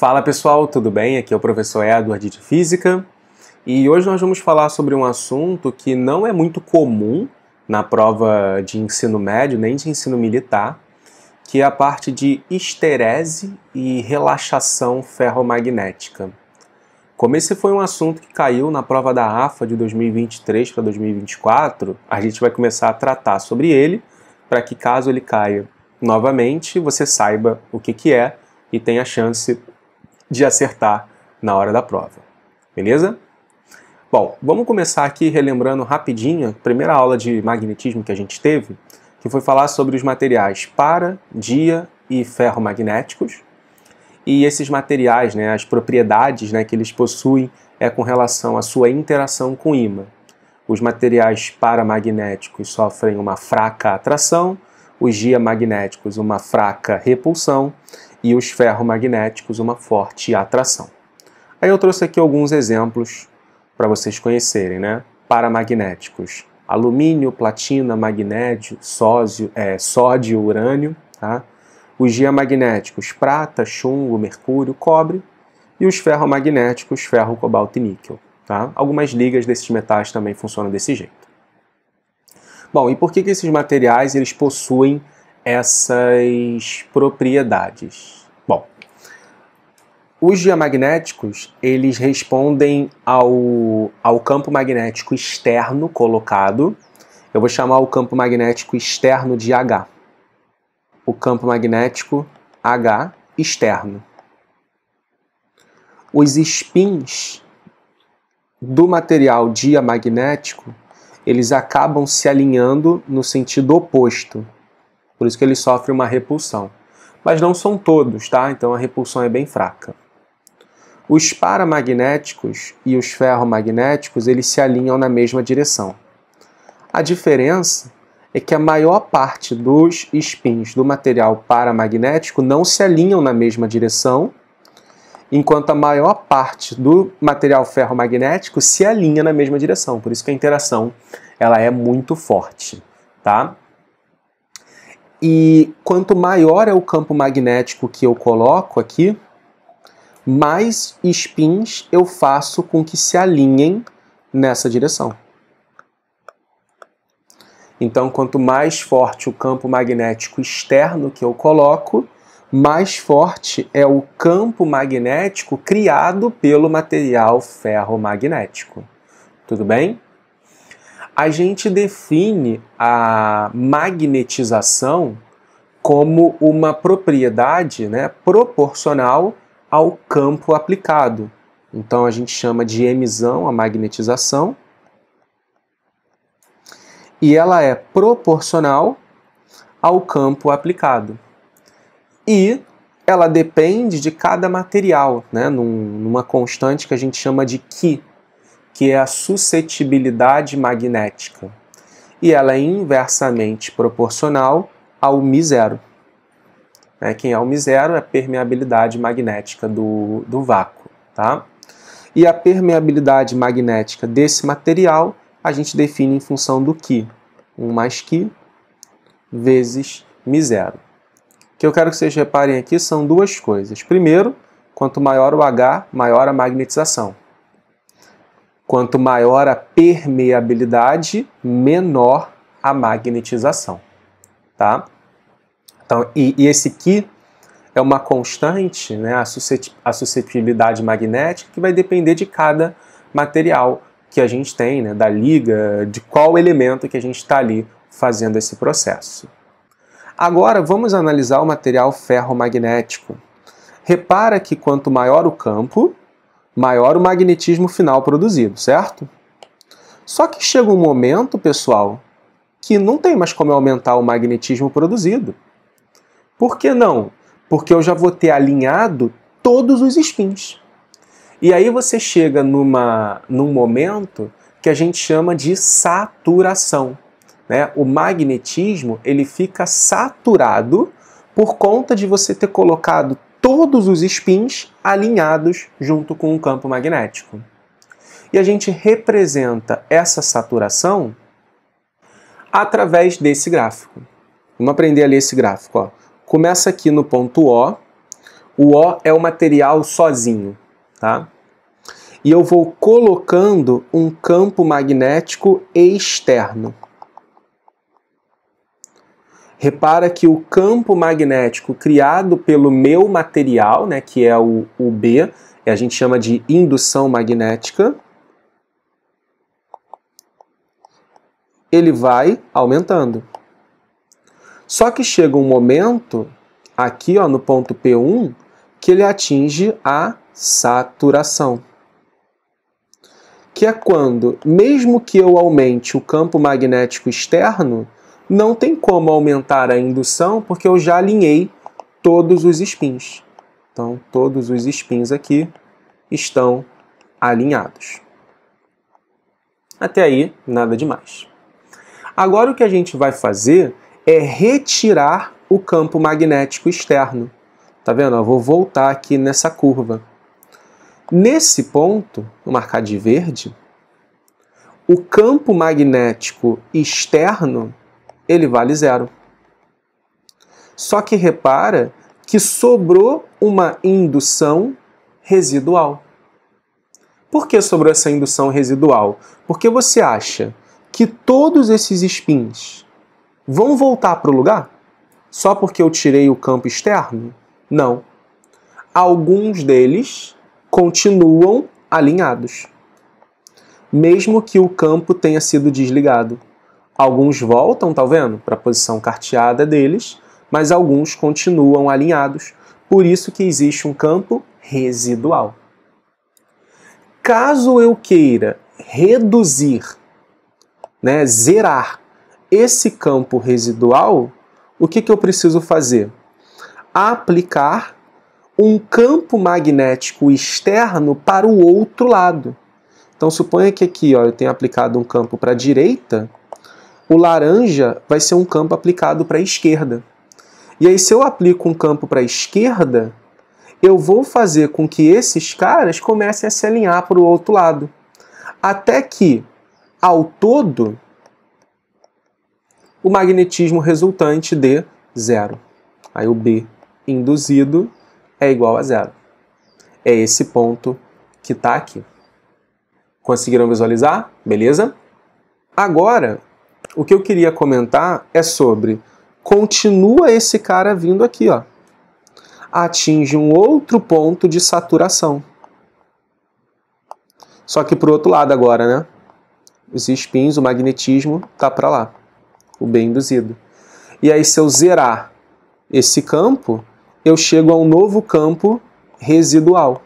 Fala pessoal, tudo bem? Aqui é o professor Edward de Física e hoje nós vamos falar sobre um assunto que não é muito comum na prova de ensino médio, nem de ensino militar, que é a parte de histerese e relaxação ferromagnética. Como esse foi um assunto que caiu na prova da AFA de 2023 para 2024, a gente vai começar a tratar sobre ele para que caso ele caia novamente, você saiba o que é e tenha a chance de acertar na hora da prova. Beleza? Bom, vamos começar aqui relembrando rapidinho a primeira aula de magnetismo que a gente teve, que foi falar sobre os materiais para, dia e ferromagnéticos. E esses materiais, as propriedades que eles possuem com relação à sua interação com o ímã. Os materiais paramagnéticos sofrem uma fraca atração, os diamagnéticos uma fraca repulsão e os ferromagnéticos uma forte atração. Aí eu trouxe aqui alguns exemplos para vocês conhecerem, Paramagnéticos: alumínio, platina, magnésio, sódio, urânio, tá? Os diamagnéticos: prata, chumbo, mercúrio, cobre. E os ferromagnéticos: ferro, cobalto e níquel, tá? Algumas ligas desses metais também funcionam desse jeito. Bom, e por que esses materiais eles possuem essas propriedades? Bom, os diamagnéticos eles respondem ao campo magnético externo colocado. Eu vou chamar o campo magnético externo de H. O campo magnético H externo. Os spins do material diamagnético eles acabam se alinhando no sentido oposto. Por isso que ele sofre uma repulsão. Mas não são todos, tá? Então a repulsão é bem fraca. Os paramagnéticos e os ferromagnéticos eles se alinham na mesma direção. A diferença é que a maior parte dos spins do material paramagnético não se alinham na mesma direção, enquanto a maior parte do material ferromagnético se alinha na mesma direção. Por isso que a interação ela é muito forte, tá? E quanto maior é o campo magnético que eu coloco aqui, mais spins eu faço com que se alinhem nessa direção. Então, quanto mais forte o campo magnético externo que eu coloco, mais forte é o campo magnético criado pelo material ferromagnético. Tudo bem? A gente define a magnetização como uma propriedade proporcional ao campo aplicado. Então, a gente chama de emisão a magnetização. E ela é proporcional ao campo aplicado. E ela depende de cada material, numa constante que a gente chama de Qi, que é a suscetibilidade magnética. E ela é inversamente proporcional ao μ0. Quem é o μ0 é a permeabilidade magnética do vácuo. Tá? E a permeabilidade magnética desse material a gente define em função do Qi. 1 mais Qi vezes μ0. O que eu quero que vocês reparem aqui são duas coisas. Primeiro, quanto maior o H, maior a magnetização. Quanto maior a permeabilidade, menor a magnetização. Tá? Então, e esse Qi é uma constante, a suscetibilidade magnética, que vai depender de cada material que a gente tem, da liga, de qual elemento que a gente está ali fazendo esse processo. Agora vamos analisar o material ferromagnético. Repara que quanto maior o campo, maior o magnetismo final produzido, certo? Só que chega um momento, pessoal, que não tem mais como aumentar o magnetismo produzido. Por que não? Porque eu já vou ter alinhado todos os spins. E aí você chega num momento que a gente chama de saturação. O magnetismo ele fica saturado por conta de você ter colocado todos os spins alinhados junto com o campo magnético. E a gente representa essa saturação através desse gráfico. Vamos aprender a ler esse gráfico. Começa aqui no ponto O, O O é o material sozinho, tá? E eu vou colocando um campo magnético externo. Repara que o campo magnético criado pelo meu material, né, que é o B, a gente chama de indução magnética, ele vai aumentando. Só que chega um momento, aqui ó, no ponto P1, que ele atinge a saturação. Que é quando, mesmo que eu aumente o campo magnético externo, não tem como aumentar a indução, porque eu já alinhei todos os spins. Então, todos os spins aqui estão alinhados. Até aí, nada demais. Agora, o que a gente vai fazer é retirar o campo magnético externo. Tá vendo? Eu vou voltar aqui nessa curva. Nesse ponto, vou marcar de verde, o campo magnético externo ele vale 0. Só que repara que sobrou uma indução residual. Por que sobrou essa indução residual? Porque você acha que todos esses spins vão voltar para o lugar? Só porque eu tirei o campo externo? Não. Alguns deles continuam alinhados, mesmo que o campo tenha sido desligado. Alguns voltam, tá vendo, para a posição carteada deles, mas alguns continuam alinhados. Por isso que existe um campo residual. Caso eu queira reduzir, né, zerar esse campo residual, o que eu preciso fazer? Aplicar um campo magnético externo para o outro lado. Então suponha que aqui ó, eu tenho aplicado um campo para a direita, o laranja vai ser um campo aplicado para a esquerda. E aí, se eu aplico um campo para a esquerda, eu vou fazer com que esses caras comecem a se alinhar para o outro lado. Até que, ao todo, o magnetismo resultante dê 0. Aí o B induzido é igual a 0. É esse ponto que está aqui. Conseguiram visualizar? Beleza? Agora, o que eu queria comentar é sobre, continua esse cara vindo aqui, ó, atinge um outro ponto de saturação. Só que pro outro lado agora, né? Os spins, o magnetismo tá para lá, o B induzido. E aí se eu zerar esse campo, eu chego a um novo campo residual.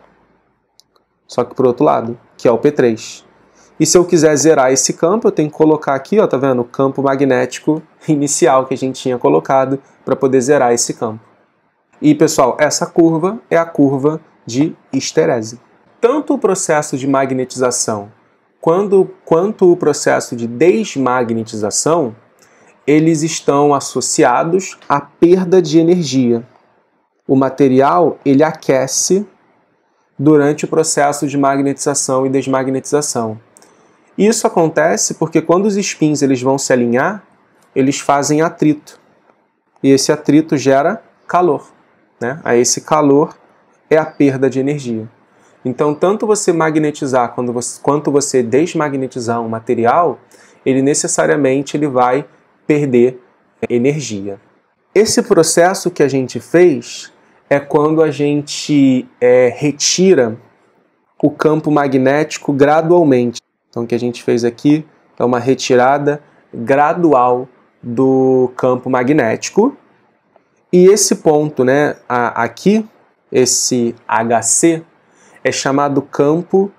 Só que pro outro lado, que é o P3. E se eu quiser zerar esse campo, eu tenho que colocar aqui, ó, tá vendo? O campo magnético inicial que a gente tinha colocado para poder zerar esse campo. E, pessoal, essa curva é a curva de histerese. Tanto o processo de magnetização quanto o processo de desmagnetização, eles estão associados à perda de energia. O material, ele aquece durante o processo de magnetização e desmagnetização. Isso acontece porque quando os spins eles vão se alinhar, eles fazem atrito. E esse atrito gera calor, né? Aí esse calor é a perda de energia. Então, tanto você magnetizar quanto você desmagnetizar um material, ele necessariamente vai perder energia. Esse processo que a gente fez é quando a gente retira o campo magnético gradualmente. Então, o que a gente fez aqui é uma retirada gradual do campo magnético. E esse ponto, né, aqui, esse HC, é chamado campo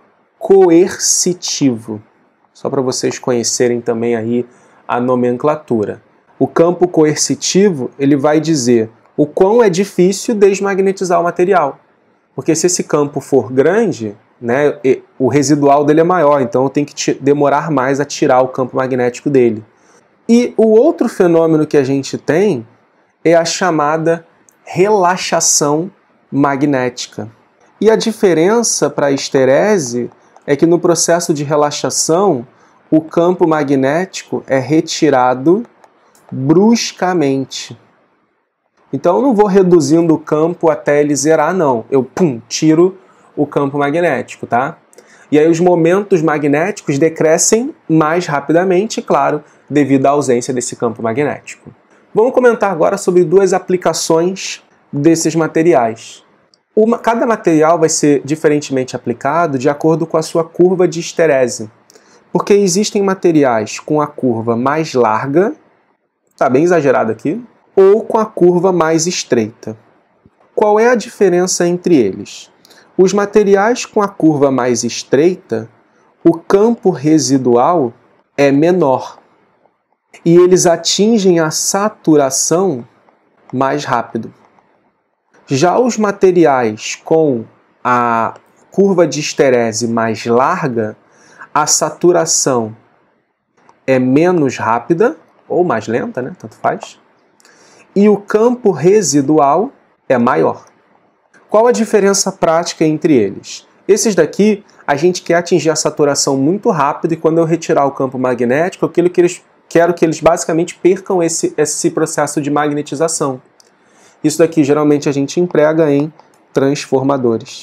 coercitivo. Só para vocês conhecerem também aí a nomenclatura. O campo coercitivo, ele vai dizer o quão é difícil desmagnetizar o material. Porque se esse campo for grande, né, o residual dele é maior, então eu tenho que demorar mais a tirar o campo magnético dele. E o outro fenômeno que a gente tem é a chamada relaxação magnética. E a diferença para a histerese é que no processo de relaxação, o campo magnético é retirado bruscamente. Então eu não vou reduzindo o campo até ele zerar, não. Eu tiro o campo magnético, tá? E aí os momentos magnéticos decrescem mais rapidamente, claro, devido à ausência desse campo magnético. Vamos comentar agora sobre duas aplicações desses materiais. Cada material vai ser diferentemente aplicado de acordo com a sua curva de esterese. Porque existem materiais com a curva mais larga, tá bem exagerado aqui, ou com a curva mais estreita. Qual é a diferença entre eles? Os materiais com a curva mais estreita, o campo residual é menor e eles atingem a saturação mais rápido. Já os materiais com a curva de esterese mais larga, a saturação é menos rápida, ou mais lenta, né? Tanto faz. E o campo residual é maior. Qual a diferença prática entre eles? Esses daqui, a gente quer atingir a saturação muito rápido e quando eu retirar o campo magnético, quero que eles basicamente percam esse processo de magnetização. Isso daqui geralmente a gente emprega em transformadores.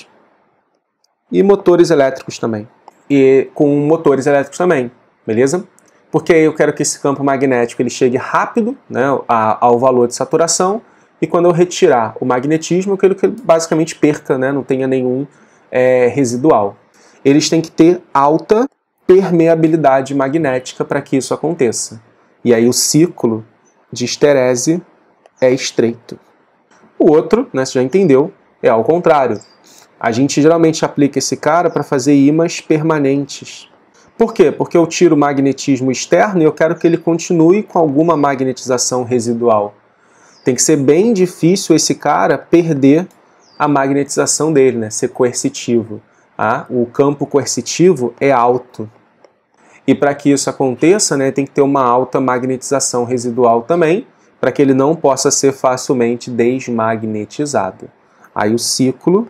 E motores elétricos também. E com motores elétricos também, beleza? Porque aí eu quero que esse campo magnético ele chegue rápido, né, ao valor de saturação, e quando eu retirar o magnetismo, eu quero que ele basicamente perca, né, não tenha nenhum residual. Eles têm que ter alta permeabilidade magnética para que isso aconteça. E aí o ciclo de esterese é estreito. O outro, né, você já entendeu, é ao contrário. A gente geralmente aplica esse cara para fazer ímãs permanentes. Por quê? Porque eu tiro o magnetismo externo e eu quero que ele continue com alguma magnetização residual. Tem que ser bem difícil esse cara perder a magnetização dele, né? Ser coercitivo. O campo coercitivo é alto. E para que isso aconteça, né, tem que ter uma alta magnetização residual também, para que ele não possa ser facilmente desmagnetizado. Aí o ciclo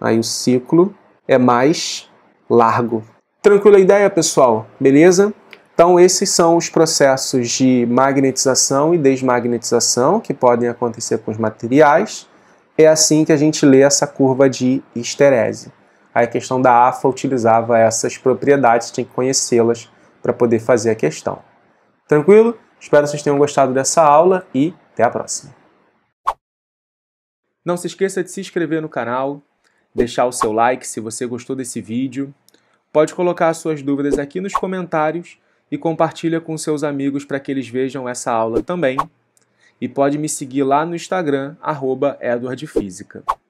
é mais largo. Tranquila a ideia, pessoal? Beleza? Então esses são os processos de magnetização e desmagnetização que podem acontecer com os materiais. É assim que a gente lê essa curva de esterese. Aí a questão da AFA utilizava essas propriedades, tem que conhecê-las para poder fazer a questão. Tranquilo? Espero que vocês tenham gostado dessa aula e até a próxima. Não se esqueça de se inscrever no canal, deixar o seu like se você gostou desse vídeo. Pode colocar suas dúvidas aqui nos comentários e compartilha com seus amigos para que eles vejam essa aula também. E pode me seguir lá no Instagram, @edwardfísica.